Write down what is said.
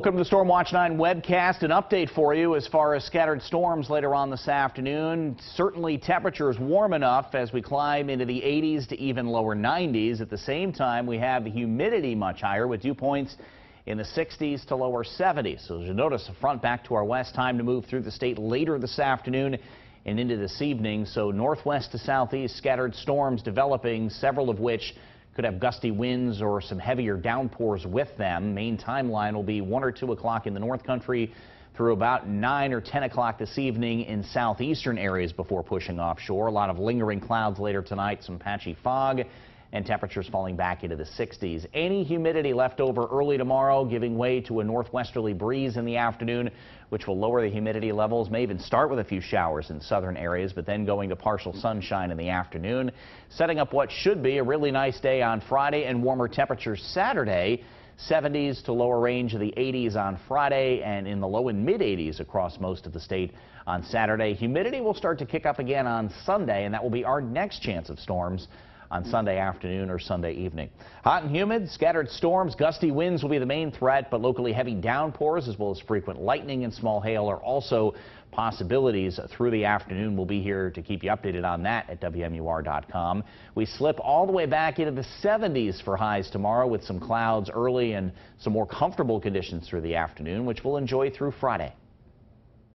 Welcome to the Storm Watch 9 webcast. An update for you as far as scattered storms later on this afternoon. Certainly temperatures warm enough as we climb into the 80s to even lower 90s. At the same time, we have the humidity much higher with dew points in the 60s to lower 70s. So as you notice, a front back to our west, time to move through the state later this afternoon and into this evening. So northwest to southeast, scattered storms developing, several of which could have gusty winds or some heavier downpours with them. Main timeline will be 1 or 2 o'clock in the north country through about 9 or 10 o'clock this evening in southeastern areas before pushing offshore. A lot of lingering clouds later tonight, some patchy fog, and temperatures falling back into the 60s. Any humidity left over early tomorrow, giving way to a northwesterly breeze in the afternoon, which will lower the humidity levels. May even start with a few showers in southern areas, but then going to partial sunshine in the afternoon, setting up what should be a really nice day on Friday and warmer temperatures Saturday. 70s to lower range of the 80s on Friday and in the low and mid 80s across most of the state on Saturday. Humidity will start to kick up again on Sunday, and that will be our next chance of storms on Sunday afternoon or Sunday evening. Hot and humid, scattered storms, gusty winds will be the main threat, but locally heavy downpours as well as frequent lightning and small hail are also possibilities through the afternoon. We'll be here to keep you updated on that at WMUR.com. We slip all the way back into the 70s for highs tomorrow with some clouds early and some more comfortable conditions through the afternoon, which we'll enjoy through Friday.